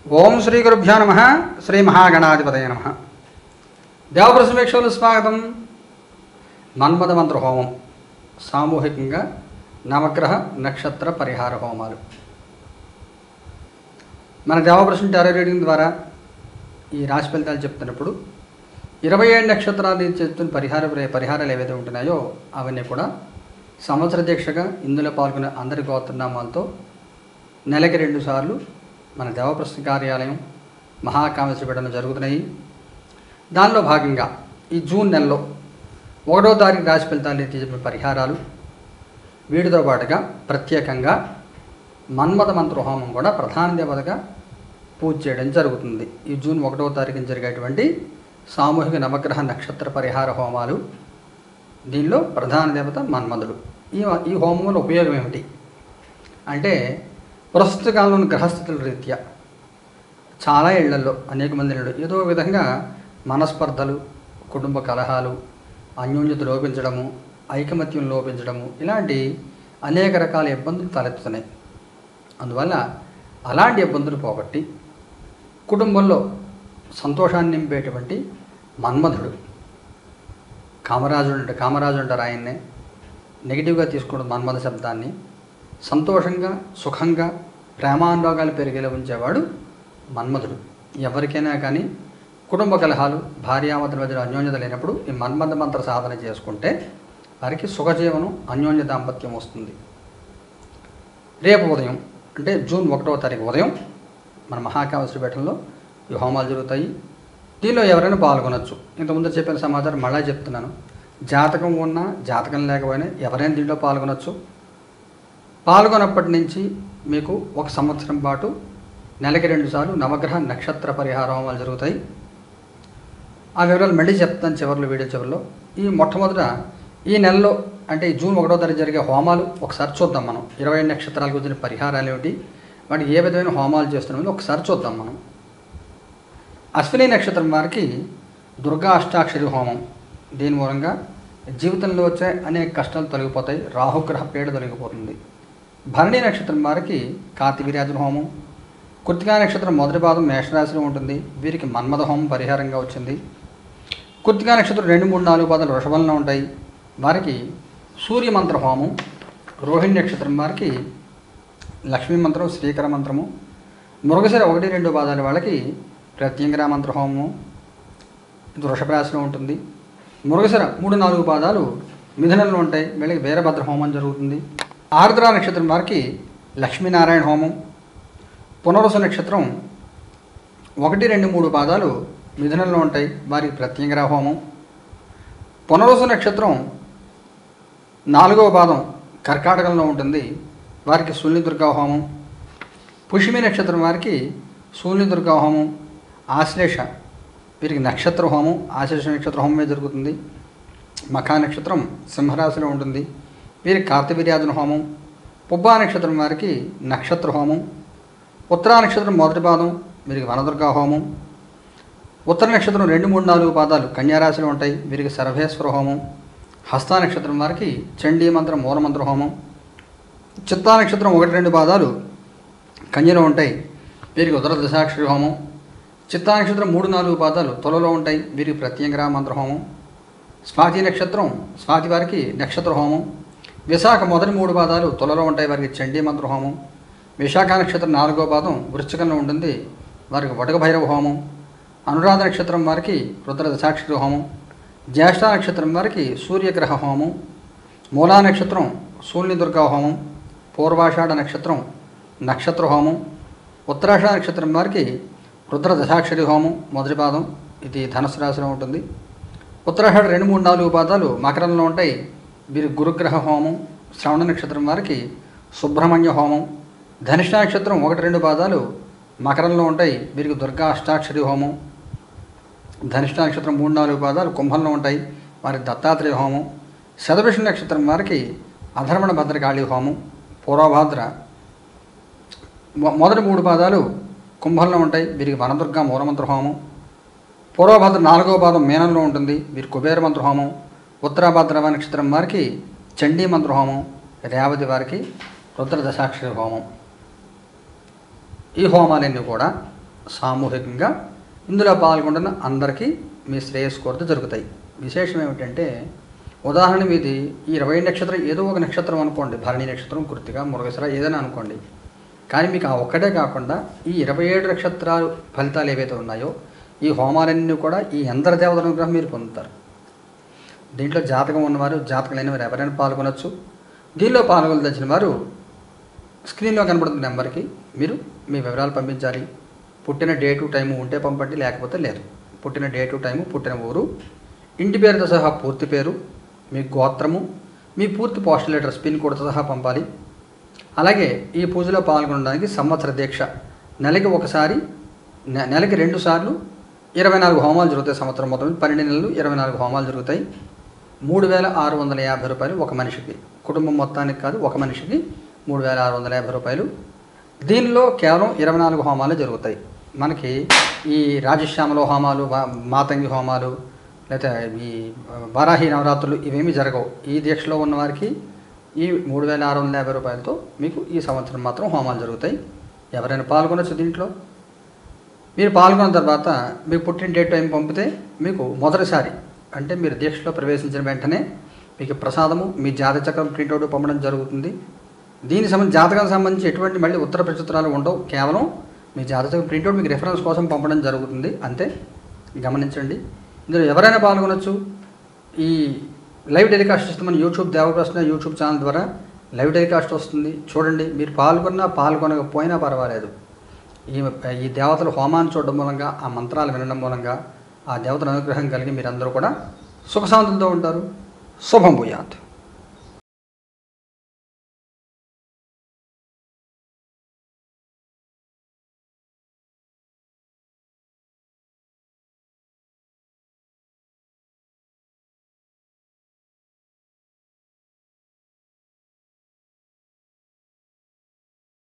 ఓం శ్రీ గురుభ్యో నమః. శ్రీ మహాగణాధిపతయ నమః. దేవప్రసమేక్షలు స్వాగతం. మన్మథ మంత్ర హోమం సామూహికంగా నవగ్రహ నక్షత్ర పరిహార హోమాలు. మన దేవప్రసన్న టారో రీడింగ్ ద్వారా ఈ రాశి ఫలితాలు చెప్తున్నప్పుడు 27 నక్షత్రాలు చెప్తున్న పరిహారాలు ఏవైతే ఉంటున్నాయో అవన్నీ కూడా సంవత్సర దీక్షగా ఇందులో పాల్గొనే అందరి గోత్రనామాలతో నెలకి 2 సార్లు మన దేవప్రసన్న కార్యాలయం మహాకామేశ్వరపేటలో జరుగుతున్నాయి. దానిలో భాగంగా ఈ జూన్ నెలలో 1వ తారీఖు రాశి ఫలితాలు చెప్పిన పరిహారాలు వీటితో పాటుగా ప్రత్యేకంగా మన్మథ మంత్ర హోమం కూడా ప్రధాన దేవతగా పూజ చేయడం జరుగుతుంది. ఈ జూన్ 1వ తారీఖున జరిగేటువంటి సామూహిక నవగ్రహ నక్షత్ర పరిహార హోమాలు. దీనిలో ప్రధాన దేవత మన్మథుడు. ఈ హోమంలో ఉపయోగం ఏమిటి అంటే, ప్రస్తుత కాలంలోని గ్రహస్థితుల రీత్యా చాలా ఇళ్లలో అనేక మంది ఏదో విధంగా మనస్పర్ధలు, కుటుంబ కలహాలు, అన్యోన్యత లోపించడము, ఐకమత్యం లోపించడము, ఇలాంటి అనేక రకాల ఇబ్బందులు తలెత్తుతున్నాయి. అందువల్ల అలాంటి ఇబ్బందులు పోగొట్టి కుటుంబంలో సంతోషాన్ని నింపేటువంటి మన్మథుడు కామరాజు అంటారు ఆయన్నే. నెగిటివ్గా తీసుకోవడం మన్మథ శబ్దాన్ని. సంతోషంగా సుఖంగా ప్రేమానురాగాలు పెరిగేలా ఉంచేవాడు మన్మథుడు. ఎవరికైనా కానీ కుటుంబ కలహాలు, భార్యాభర్తల మధ్య అన్యోన్యత లేనప్పుడు ఈ మన్మథ మంత్ర సాధన చేసుకుంటే వారికి సుఖజీవనం, అన్యోన్య దాంపత్యం వస్తుంది. రేపు ఉదయం అంటే జూన్ 1వ తారీఖు ఉదయం మన మహాకామేశ్వరపేటలో ఈ హోమాలు జరుగుతాయి. దీనిలో ఎవరైనా పాల్గొనవచ్చు. ఇంతకుముందు చెప్పిన సమాచారం మళ్ళా చెప్తున్నాను. జాతకం ఉన్నా జాతకం లేకపోయినా ఎవరైనా దీంట్లో పాల్గొనవచ్చు. పాల్గొన్నప్పటి నుంచి మీకు 1 సంవత్సరం పాటు నెలకి 2 సార్లు నవగ్రహ నక్షత్ర పరిహార హోమాలు జరుగుతాయి. ఆ వివరాలు మళ్ళీ చెప్తాను వీడియో చివరిలో. ఈ మొట్టమొదట ఈ నెలలో అంటే ఈ జూన్ 1వ తారీఖు జరిగే హోమాలు ఒకసారి చూద్దాం. మనం 27 నక్షత్రాలకు వచ్చిన పరిహారాలు ఏమిటి, వాటికి ఏ విధమైన హోమాలు చేస్తున్నామో ఒకసారి చూద్దాం మనం. అశ్విని నక్షత్రం వారికి దుర్గా అష్టాక్షరి హోమం. దీని మూలంగా జీవితంలో వచ్చే అనేక కష్టాలు తొలగిపోతాయి. రాహుగ్రహ పీడ తొలగిపోతుంది. భరణి నక్షత్రం వారికి కార్తీవీర్యార్జున హోమం. కృత్తికా నక్షత్రం మొదటి పాదం మేషరాశిలో ఉంటుంది. వీరికి మన్మథ హోమం పరిహారంగా వచ్చింది. కృత్తికా నక్షత్రం 2, 3, 4 పాదాలు వృషభంలో ఉంటాయి. వారికి సూర్య మంత్ర హోమం. రోహిణి నక్షత్రం వారికి లక్ష్మీ మంత్రం, శ్రీకర మంత్రము. మృగశిర 1, 2 పాదాల వాళ్ళకి ప్రత్యంగరా మంత్ర హోమము. ఇది వృషభ రాశిలో ఉంటుంది. మృగశిర 3, 4 పాదాలు మిథునంలో ఉంటాయి. వీళ్ళకి వీరభద్ర హోమం జరుగుతుంది. ఆర్ద్ర నక్షత్రం వారికి లక్ష్మీనారాయణ హోమం. పునరుసు నక్షత్రం 1, 2, 3 పాదాలు మిథునంలో ఉంటాయి. వారికి ప్రత్యంగరా హోమం. పునరుసు నక్షత్రం 4వ పాదం కర్కాటకంలో ఉంటుంది. వారికి శూన్య దుర్గా హోమం. పుష్యమి నక్షత్రం వారికి శూన్య దుర్గా హోమం. ఆశ్లేష వీరికి నక్షత్ర హోమం. ఆశ్లేష నక్షత్ర హోమమే జరుగుతుంది. మఖా నక్షత్రం సింహరాశిలో ఉంటుంది. వీరికి కార్తీవీర్యార్జున హోమం. పుబ్బా నక్షత్రం వారికి నక్షత్ర హోమం. ఉత్తరా నక్షత్రం మొదటి పాదం వీరికి వనదుర్గా హోమం. ఉత్తర నక్షత్రం 2, 3, 4 పాదాలు కన్యారాశిలో ఉంటాయి. వీరికి సర్వేశ్వర హోమం. హస్తా నక్షత్రం వారికి చండీ మంత్రం, మూలమంత్ర హోమం. చిత్తా నక్షత్రం 1, 2 పాదాలు కన్యలో ఉంటాయి. వీరికి ఉదర దశాక్షరి హోమం. చిత్తా నక్షత్రం 3, 4 పాదాలు తులలో ఉంటాయి. వీరికి ప్రత్యంగరా మంత్ర హోమం. స్వాతి నక్షత్రం స్వాతి వారికి నక్షత్ర హోమం. విశాఖ మొదటి 3 పాదాలు తులలో ఉంటాయి. వారికి చండీ మంత్ర హోమం. విశాఖ నక్షత్రం 4వ పాదం వృశ్చికంలో ఉంటుంది. వారికి వటక భైరవ హోమం. అనురాధ నక్షత్రం వారికి రుద్ర దశాక్షరి హోమం. జ్యేష్ఠ నక్షత్రం వారికి సూర్యగ్రహ హోమం. మూలా నక్షత్రం శూన్య దుర్గా హోమం. పూర్వాషాఢ నక్షత్రం నక్షత్ర హోమం. ఉత్తరాషాఢ నక్షత్రం వారికి రుద్ర దశాక్షరి హోమం మొదటి పాదం. ఇది ధనుసు రాశిలో ఉంటుంది. ఉత్తరాషాఢ 2, 3, 4 పాదాలు మకరంలో ఉంటాయి. వీరి గురుగ్రహ హోమం. శ్రవణ నక్షత్రం వారికి సుబ్రహ్మణ్య హోమం. ధనిష్ట నక్షత్రం 1, 2 పాదాలు మకరంలో ఉంటాయి. వీరికి దుర్గా అష్టాక్షరి హోమం. ధనిష్ట నక్షత్రం 3, 4 పాదాలు కుంభంలో ఉంటాయి. వారికి దత్తాత్రేయ హోమం. శతభిష నక్షత్రం వారికి అధర్మణ భద్రకాళి హోమం. పూర్వభాద్ర మొదటి 3 పాదాలు కుంభంలో ఉంటాయి. వీరికి వనదుర్గా మూలమంత్ర హోమం. పూర్వభద్ర 4వ పాదం మీనంలో ఉంటుంది. వీరికి కుబేర మంత్ర హోమం. ఉత్తరాభద్ర నక్షత్రం వారికి చండీ మంత్ర హోమం. రేవతి వారికి రుద్ర దశాక్షరి హోమం. ఈ హోమాలన్నీ కూడా సామూహికంగా ఇందులో పాల్గొంటున్న అందరికీ మీ శ్రేయస్సు కోరితే జరుగుతాయి. విశేషం ఏమిటంటే, ఉదాహరణ మీది ఈ 20 నక్షత్రం ఏదో ఒక నక్షత్రం అనుకోండి, భరణి నక్షత్రం, కృత్తిక, మృగశిర ఏదైనా అనుకోండి. కానీ మీకు ఆ ఒక్కటే కాకుండా ఈ 27 నక్షత్రాలు ఫలితాలు ఏవైతే ఉన్నాయో ఈ హోమాలన్నీ కూడా ఈ యంత్రదేవతల అనుగ్రహం మీరు పొందుతారు. దీంట్లో జాతకం ఉన్నవారు, జాతకం లేని వారు ఎవరైనా పాల్గొనవచ్చు. దీనిలో పాల్గొనదలిచిన వారు స్క్రీన్లో కనబడుతున్న నెంబర్కి మీరు మీ వివరాలు పంపించాలి. పుట్టిన డేటు టైము ఉంటే పంపండి, లేకపోతే లేదు. పుట్టిన డేటు టైము, పుట్టిన ఊరు, ఇంటి పేరుతో సహా పూర్తి పేరు, మీ గోత్రము, మీ పూర్తి పోస్టల్ అడ్రస్, పిన్ కోడ్తో సహా పంపాలి. అలాగే ఈ పూజలో పాల్గొనడానికి సంవత్సర దీక్ష, నెలకి ఒకసారి, నెలకి 2 సార్లు 24 హోమాలు జరుగుతాయి. సంవత్సరం మొత్తం 12 నెలలు 24 హోమాలు జరుగుతాయి. 3650 రూపాయలు ఒక మనిషికి, కుటుంబం మొత్తానికి కాదు, ఒక మనిషికి 3650 రూపాయలు. దీనిలో కేవలం 24 హోమాలు జరుగుతాయి. మనకి ఈ రాజశ్యామల హోమాలు, మాతంగి హోమాలు, లేకపోతే ఈ వారాహి నవరాత్రులు ఇవేమీ జరగవు. ఈ దీక్షలో ఉన్నవారికి ఈ 3650 రూపాయలతో మీకు ఈ సంవత్సరం మాత్రం హోమాలు జరుగుతాయి. ఎవరైనా పాల్గొనవచ్చు దీంట్లో. మీరు పాల్గొన్న తర్వాత మీకు పుట్టిన డేట్ టైం పంపితే మీకు మొదటిసారి అంటే మీరు దీక్షలో ప్రవేశించిన వెంటనే మీకు ప్రసాదము, మీ జాతక చక్రం ప్రింట్అవుట్ పంపడం జరుగుతుంది. దీనికి జాతకానికి సంబంధించి ఎటువంటి మళ్ళీ ఉత్తర ప్రచుత్రాలు ఉండవు. కేవలం మీ జాతక చక్రం ప్రింట్అవుట్ మీకు రెఫరెన్స్ కోసం పంపడం జరుగుతుంది అంతే. గమనించండి. ఇందులో ఎవరైనా పాల్గొనవచ్చు. ఈ లైవ్ టెలికాస్ట్ ఇస్తామని యూట్యూబ్ దేవప్రశ్న యూట్యూబ్ ఛానల్ ద్వారా లైవ్ టెలికాస్ట్ వస్తుంది, చూడండి. మీరు పాల్గొనకపోయినా పర్వాలేదు. ఈ దేవతల హోమాన్ని చూడడం మూలంగా, ఆ మంత్రాలు వినడం మూలంగా ఆ దేవతల అనుగ్రహం కలిగి మీరందరూ కూడా సుఖశాంతులతో ఉంటారు. శుభం భూయాత్.